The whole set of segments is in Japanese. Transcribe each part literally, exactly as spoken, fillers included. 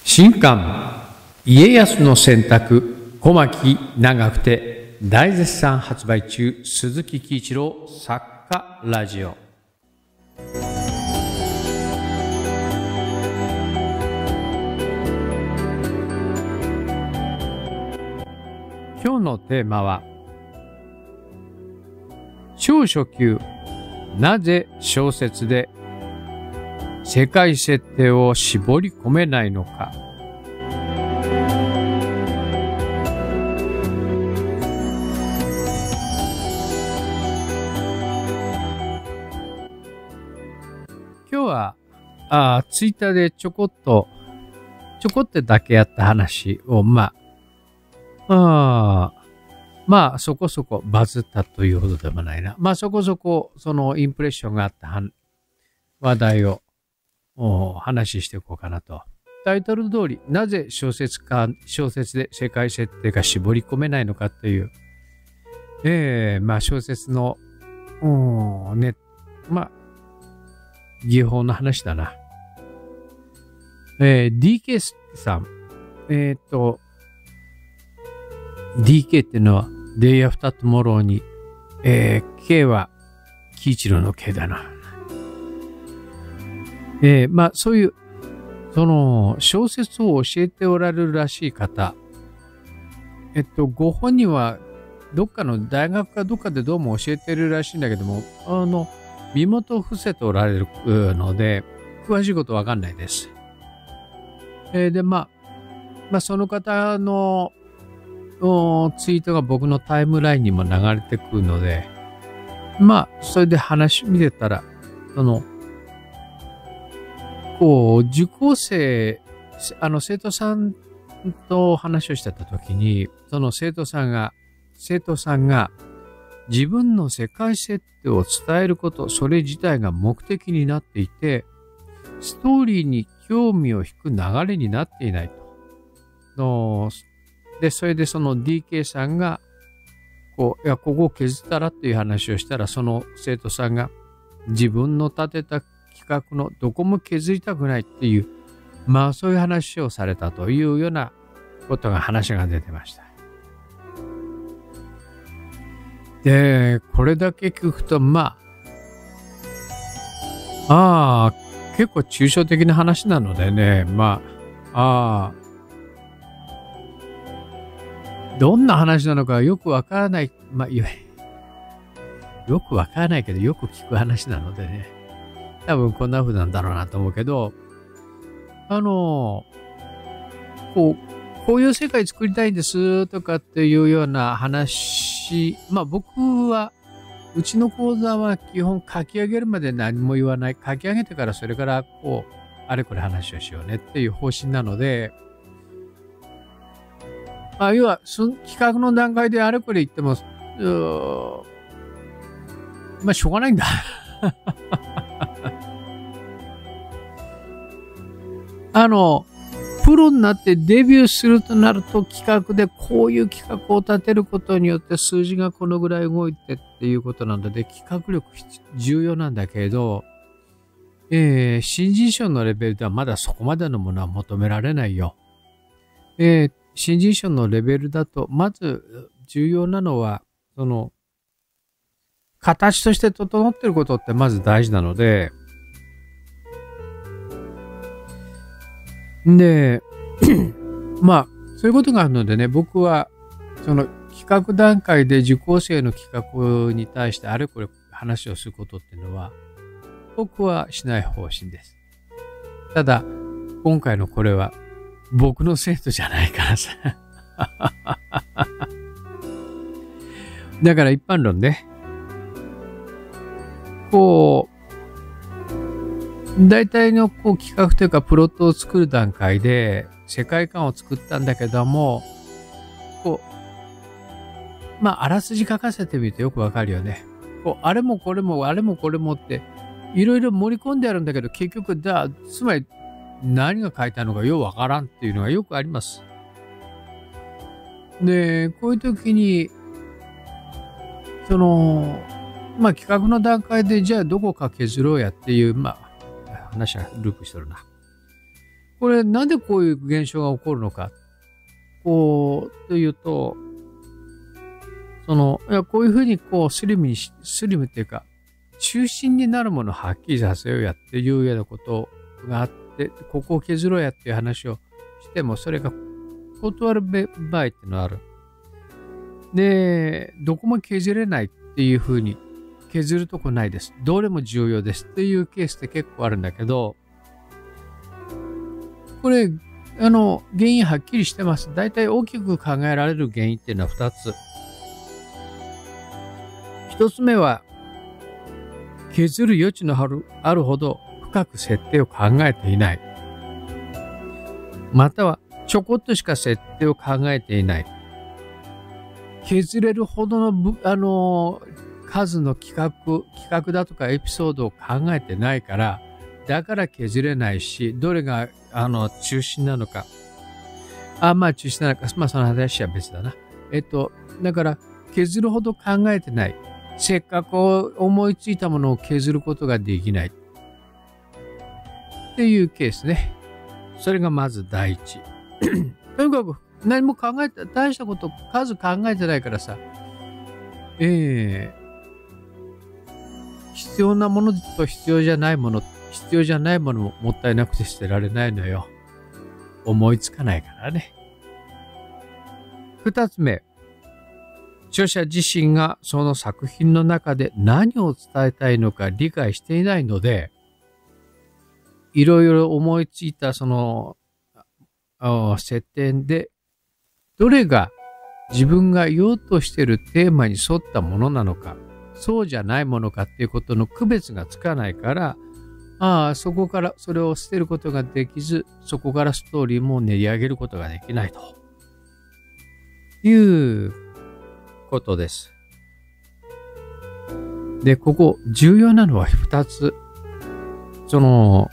新刊家康の選択小牧長久手大絶賛発売中。鈴木喜一郎作家ラジオ。今日のテーマは超初級、なぜ小説で世界設定を絞り込めないのか。今日はあツイッターでちょこっとちょこってだけやった話をまああまあそこそこバズったというほどでもないな。まあそこそこそのインプレッションがあった話題を話していこうかなと。タイトル通り、なぜ小説家、小説で世界設定が絞り込めないのかっていう、ええー、まあ小説の、ね、まあ、技法の話だな。えー、ディーケー さん、えっと、ディーケー っていうのは、Day After Tomorrowに、えー、K は、喜一郎の K だな。えー、まあそういうその小説を教えておられるらしい方、えっとご本人はどっかの大学かどっかでどうも教えてるらしいんだけども、あの身元を伏せておられるので詳しいことわかんないです。えー、でまあまあその方のツイートが僕のタイムラインにも流れてくるので、まあそれで話見てたらそのこう受講生、あの生徒さんと話をしてた時に、その生徒さんが、生徒さんが自分の世界設定を伝えること、それ自体が目的になっていて、ストーリーに興味を引く流れになっていないと。で、それでその ディーケー さんが、こう、いや、ここを削ったらっていう話をしたら、その生徒さんが自分の立てた企画のどこも削りたくないっていう、まあそういう話をされたというようなことが話が出てました。で、これだけ聞くと、まあ、ああ、結構抽象的な話なのでね、まあ、ああ、どんな話なのかよくわからない、まあ、よくわからないけどよく聞く話なのでね。多分こんな風なんだろうなと思うけど、あの、こう、こういう世界作りたいんですとかっていうような話、まあ僕は、うちの講座は基本書き上げるまで何も言わない。書き上げてからそれからこう、あれこれ話をしようねっていう方針なので、まあ要は、その企画の段階であれこれ言っても、まあしょうがないんだ。あの、プロになってデビューするとなると企画でこういう企画を立てることによって数字がこのぐらい動いてっていうことなので企画力重要なんだけれど、えー、新人賞のレベルではまだそこまでのものは求められないよ。えー、新人賞のレベルだとまず重要なのはその形として整っていることってまず大事なので、で、まあ、そういうことがあるのでね、僕は、その企画段階で受講生の企画に対してあれこれ話をすることっていうのは、僕はしない方針です。ただ、今回のこれは、僕の生徒じゃないからさ。だから一般論ね、こう、大体のこう企画というかプロットを作る段階で世界観を作ったんだけども、こう、まあ、あらすじ書かせてみるとよくわかるよね。こう、あれもこれもあれもこれもっていろいろ盛り込んであるんだけど、結局だ、つまり何が書いてあるのかようわからんっていうのがよくあります。で、こういう時に、その、まあ企画の段階でじゃあどこか削ろうやっていう、まあ、話はループしてるな。 これなんでこういう現象が起こるのか。こう、というと、その、いや、こういうふうにこう、スリムにし、スリムっていうか、中心になるものをはっきりさせようやっていうようなことがあって、ここを削ろうやっていう話をしても、それが断る場合っていうのはある。で、どこも削れないっていうふうに、削るとこないです。どれも重要ですっていうケースって結構あるんだけど、これ、あの、原因はっきりしてます。大体大きく考えられる原因っていうのはふたつ。ひとつめは、削る余地のある、あるほど深く設定を考えていない。または、ちょこっとしか設定を考えていない。削れるほどの、あの、数の企画、企画だとかエピソードを考えてないから、だから削れないし、どれが、あの、中心なのか。あ、まあ中心なのか。まあその話は別だな。えっと、だから、削るほど考えてない。せっかく思いついたものを削ることができない。っていうケースね。それがまず第一。とにかく、何も考えて、大したこと、数考えてないからさ。ええー必要なものと必要じゃないもの、必要じゃないものももったいなくて捨てられないのよ。思いつかないからね。二つ目。著者自身がその作品の中で何を伝えたいのか理解していないので、いろいろ思いついたその設定で、どれが自分が言おうとしているテーマに沿ったものなのか、そうじゃないものかっていうことの区別がつかないから、ああ、そこからそれを捨てることができず、そこからストーリーも練り上げることができないということです。で、ここ重要なのは二つ。その、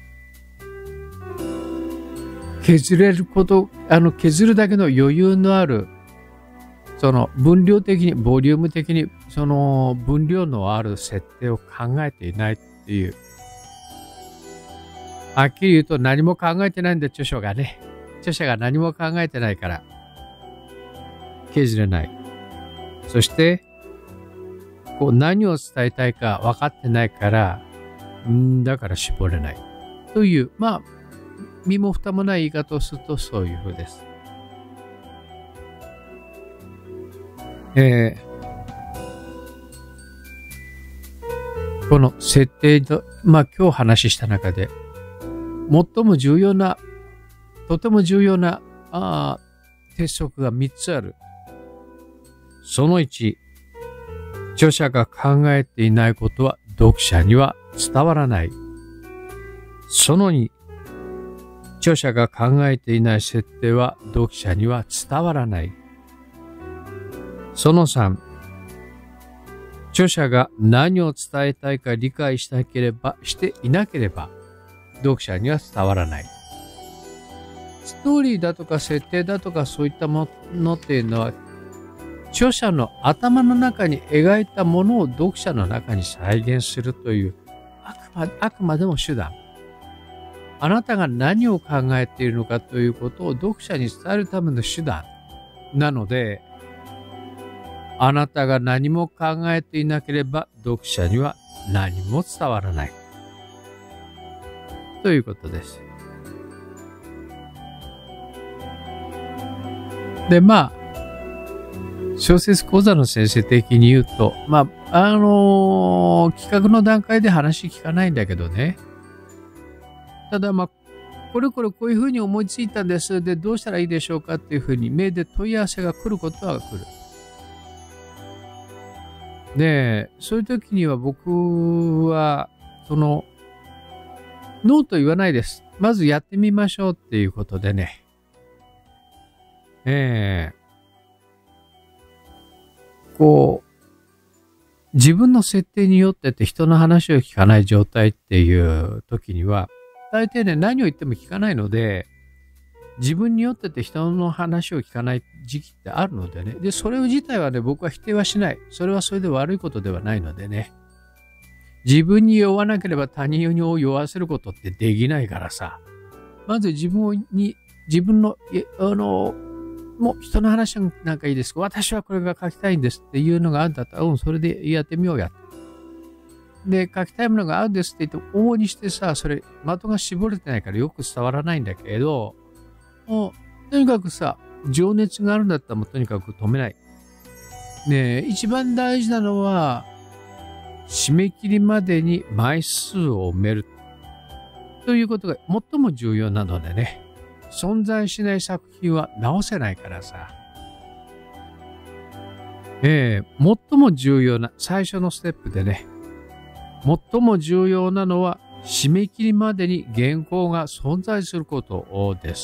削れること、あの削るだけの余裕のあるその分量的に、ボリューム的に、その分量のある設定を考えていないっていう。はっきり言うと何も考えてないんだ、著書がね。著者が何も考えてないから、削れない。そして、こう何を伝えたいか分かってないから、んだから絞れない。という、まあ、身も蓋もない言い方をするとそういうふうです。えー、この設定と、まあ今日話した中で、最も重要な、とても重要なあ鉄則がみっつある。そのいち、著者が考えていないことは読者には伝わらない。そのに、著者が考えていない設定は読者には伝わらない。そのさん、著者が何を伝えたいか理解しなければ、していなければ、読者には伝わらない。ストーリーだとか設定だとかそういったものっていうのは、著者の頭の中に描いたものを読者の中に再現するという、あくま、あくまでも手段。あなたが何を考えているのかということを読者に伝えるための手段なので、あなたが何も考えていなければ読者には何も伝わらない。ということです。で、まあ、小説講座の先生的に言うと、まあ、あのー、企画の段階で話聞かないんだけどね。ただ、まあ、これこれこういうふうに思いついたんです。で、どうしたらいいでしょうかっていうふうに、メールで問い合わせが来ることは来る。で、そういう時には僕は、その、ノーと言わないです。まずやってみましょうっていうことでね。ええー、こう、自分の設定によってて人の話を聞かない状態っていう時には、大抵ね、何を言っても聞かないので、自分によってて人の話を聞かない時期ってあるのでね。で、それ自体はね、僕は否定はしない。それはそれで悪いことではないのでね。自分に酔わなければ他人を酔わせることってできないからさ。 まず自分に、自分の、あの、もう人の話なんかいいです。私はこれが書きたいんですっていうのがあるんだったら、うん、それでやってみようや。で、書きたいものがあるんですって言って、往々にしてさ、それ、的が絞れてないからよく伝わらないんだけど、もう、とにかくさ、情熱があるんだったらもうとにかく止めない。ねえ、一番大事なのは、締め切りまでに枚数を埋める。ということが最も重要なのでね、存在しない作品は直せないからさ。ええ、最も重要な最初のステップでね、最も重要なのは締め切りまでに原稿が存在することです。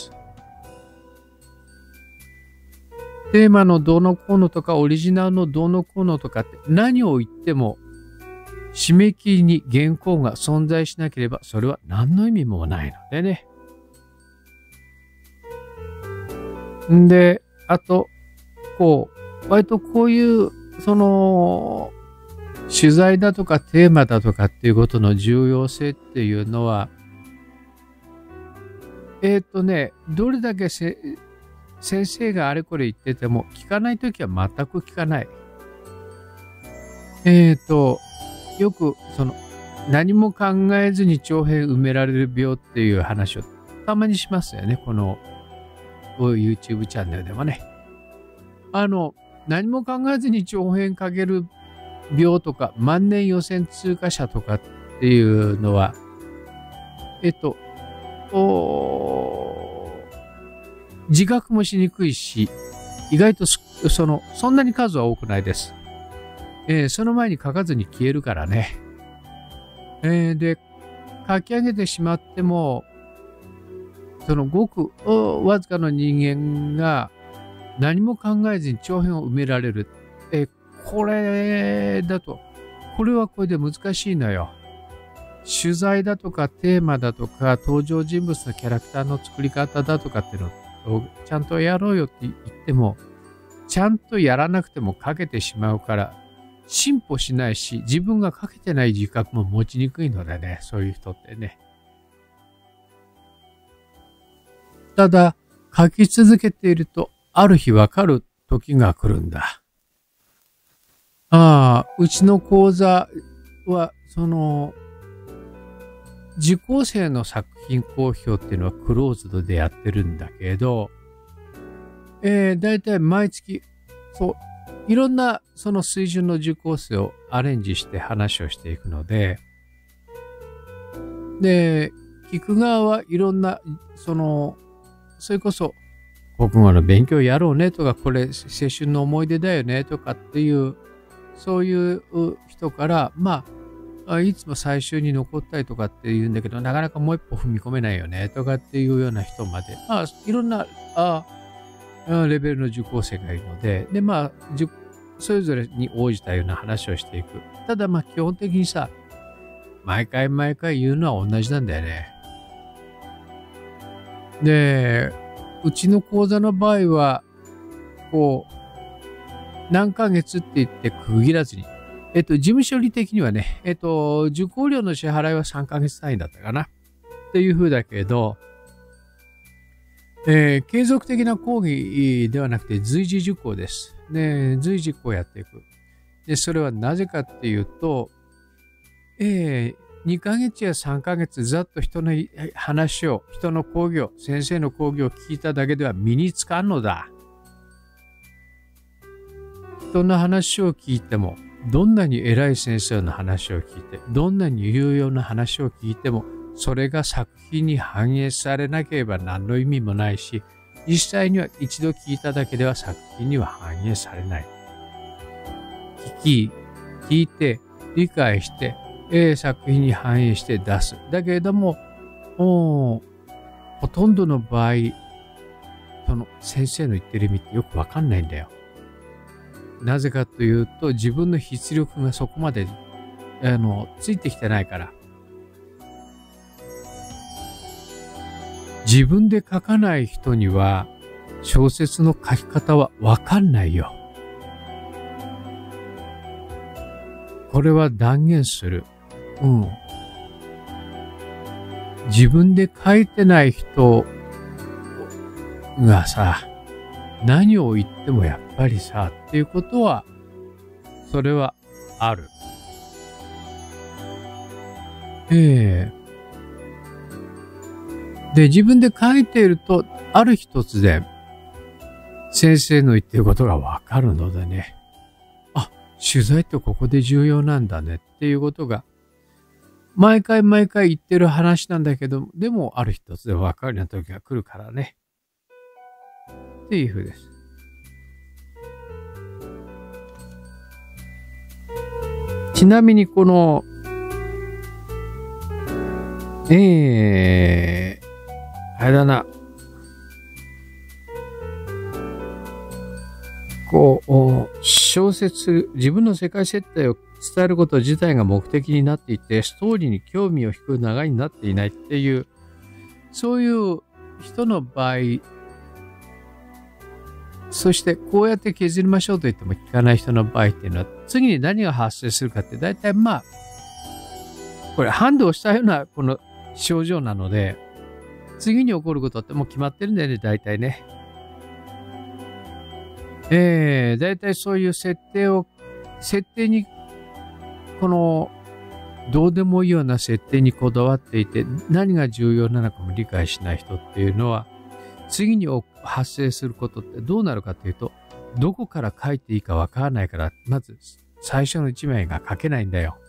テーマのどうのこうのとかオリジナルのどうのこうのとかって何を言っても締め切りに原稿が存在しなければそれは何の意味もないのでね。んで、あと、こう、割とこういう、その、取材だとかテーマだとかっていうことの重要性っていうのは、えっとね、どれだけせ先生があれこれ言ってても聞かないときは全く聞かない。えっと、よくその何も考えずに長編埋められる病っていう話をたまにしますよね。この YouTube チャンネルでもね。あの、何も考えずに長編書ける病とか万年予選通過者とかっていうのは、えっと、自覚もしにくいし、意外とその、そんなに数は多くないです。えー、その前に書かずに消えるからね。えー、で、書き上げてしまっても、そのごくわずかの人間が何も考えずに長編を埋められる。えー、これだと、これはこれで難しいのよ。取材だとかテーマだとか登場人物のキャラクターの作り方だとかっていうのをちゃんとやろうよって言っても、ちゃんとやらなくても書けてしまうから、進歩しないし、自分が書けてない自覚も持ちにくいのでね、そういう人ってね。ただ、書き続けていると、ある日わかる時が来るんだ。ああ、うちの講座は、その、受講生の作品公表っていうのはクローズドでやってるんだけど、えー、だいたい毎月、そう、いろんなその水準の受講生をアレンジして話をしていくので、で、聞く側はいろんな、その、それこそ、国語の勉強やろうねとか、これ青春の思い出だよねとかっていう、そういう人から、まあ、いつも最終に残ったりとかって言うんだけど、なかなかもう一歩踏み込めないよねとかっていうような人まで、まあ、いろんな、あレベルの受講生がいるので、で、まあ、それぞれに応じたような話をしていく。ただ、まあ、基本的にさ、毎回毎回言うのは同じなんだよね。で、うちの講座の場合は、こう、何ヶ月って言って区切らずに、えっと、事務処理的にはね、えっと、受講料の支払いはさんかげつ単位だったかな。っていう風だけど、えー、継続的な講義ではなくて随時受講です。で、随時こうやっていく。で、それはなぜかっていうと、えー、にかげつやさんかげつざっと人の話を、人の講義を、先生の講義を聞いただけでは身につかんのだ。人の話を聞いても、どんなに偉い先生の話を聞いて、どんなに有用な話を聞いても、それが作品に反映されなければ何の意味もないし、実際には一度聞いただけでは作品には反映されない。聞き、聞いて、理解して、えー、作品に反映して出す。だけれども、ほとんどの場合、その先生の言ってる意味ってよくわかんないんだよ。なぜかというと、自分の筆力がそこまで、あの、ついてきてないから。自分で書かない人には、小説の書き方はわかんないよ。これは断言する。うん。 自分で書いてない人がさ、何を言ってもやっぱりさ、っていうことは、それはある。ええで、自分で書いていると、ある日突然、先生の言っていることがわかるのでね。あ、取材ってここで重要なんだねっていうことが、毎回毎回言ってる話なんだけど、でもある日突然わかるような時が来るからね。っていうふうです。ちなみにこの、えー、あれだな。こう、小説、自分の世界設定を伝えること自体が目的になっていて、ストーリーに興味を引く流れになっていないっていう、そういう人の場合、そしてこうやって削りましょうと言っても聞かない人の場合っていうのは、次に何が発生するかって、大体まあ、これハンドをしたようなこの症状なので、次に起こることってもう決まってるんだよね、大体ね。えー、大体そういう設定を、設定に、この、どうでもいいような設定にこだわっていて、何が重要なのかも理解しない人っていうのは、次に発生することってどうなるかというと、どこから書いていいかわからないから、まず最初の一枚が書けないんだよ。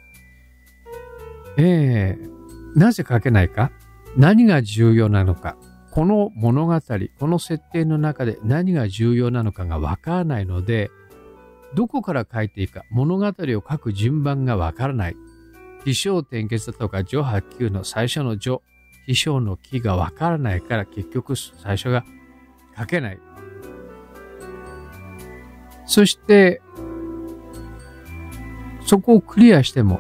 えー、なぜ書けないか？何が重要なのか？この物語、この設定の中で何が重要なのかがわからないので、どこから書いていいか、物語を書く順番がわからない。起承転結だとか序波及の最初の序、起承の起がわからないから結局最初が書けない。そして、そこをクリアしても、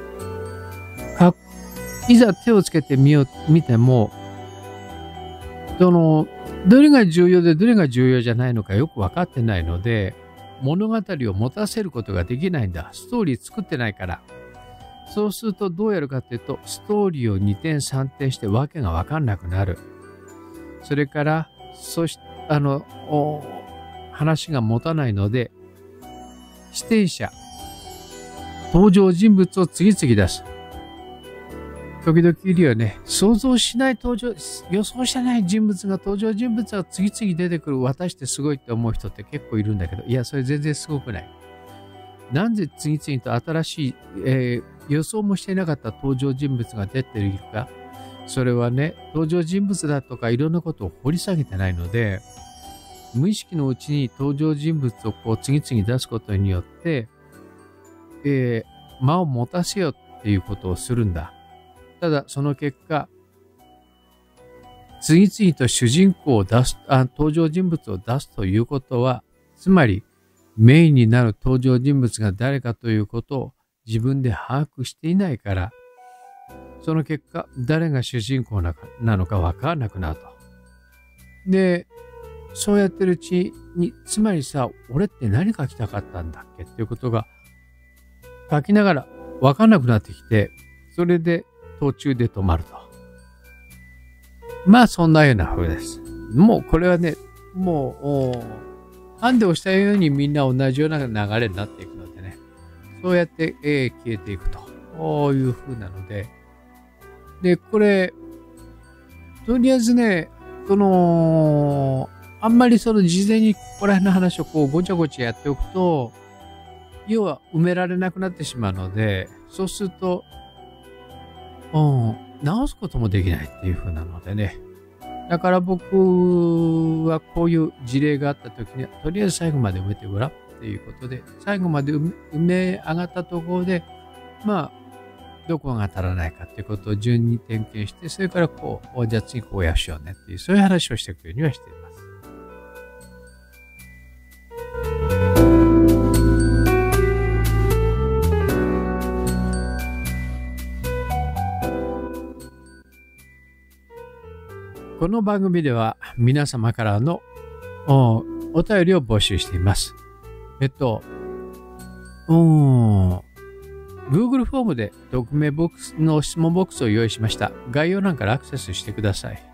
いざ手をつけてみよう、見ても、その、どれが重要でどれが重要じゃないのかよく分かってないので、物語を持たせることができないんだ。ストーリー作ってないから。そうするとどうやるかというと、ストーリーをにてんさんてんしてわけが分かんなくなる。それから、そし、あの、話が持たないので、視点者、登場人物を次々出す。時々いるよね。想像しない登場、予想してない人物が登場人物が次々出てくる。私ってすごいって思う人って結構いるんだけど、いや、それ全然すごくない。なんで次々と新しい、えー、予想もしていなかった登場人物が出ているか。それはね、登場人物だとかいろんなことを掘り下げてないので、無意識のうちに登場人物をこう次々出すことによって、えー、間を持たせようっていうことをするんだ。ただ、その結果、次々と主人公を出す、あ、登場人物を出すということは、つまりメインになる登場人物が誰かということを自分で把握していないから、その結果、誰が主人公なのかわからなくなると。で、そうやってるうちに、つまりさ、俺って何書きたかったんだっけっていうことが書きながらわかんなくなってきて、それで途中で止まると。まあそんなような風です。もうこれはね、もう、ハンデをしたようにみんな同じような流れになっていくのでね、そうやって、えー、消えていくという風なので、で、これ、とりあえずね、その、あんまりその事前にここら辺の話をこうごちゃごちゃやっておくと、要は埋められなくなってしまうので、そうすると、うん、直すこともできないっていう風なのでね。だから僕はこういう事例があった時には、とりあえず最後まで埋めてごらんっていうことで、最後まで埋め上がったところで、まあ、どこが足らないかっていうことを順に点検して、それからこう、じゃあ次こうやしようねっていう、そういう話をしていくようにはしています。この番組では皆様からの お, お便りを募集しています。えっと、うん、 Google フォームで匿名ボックスの質問ボックスを用意しました。概要欄からアクセスしてください。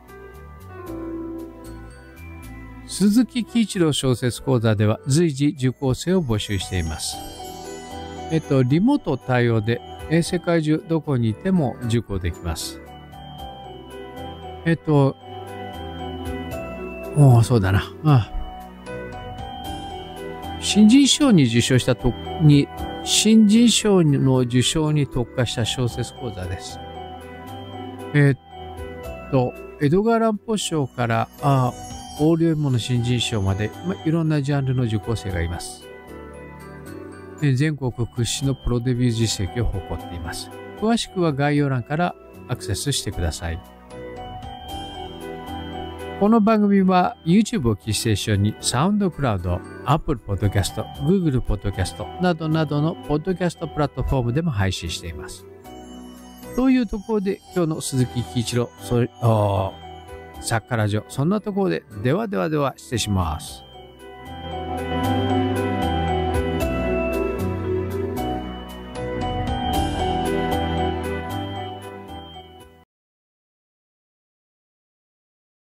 鈴木喜一郎小説講座では随時受講生を募集しています。えっと、リモート対応で世界中どこにいても受講できます。えっと、おお、そうだな。ああ新人賞に受賞したとに、新人賞の受賞に特化した小説講座です。えっと、エドガー・ランポ賞から、あオーリオモの新人賞まで、まあ、いろんなジャンルの受講生がいます。全国屈指のプロデビュー実績を誇っています。詳しくは概要欄からアクセスしてください。この番組は YouTube をキーステーションに SoundCloud、Apple Podcast、Google Podcast などなどのポッドキャストプラットフォームでも配信しています。というところで今日の鈴木喜一郎作家ラジオ、そんなところでではではでは失礼します。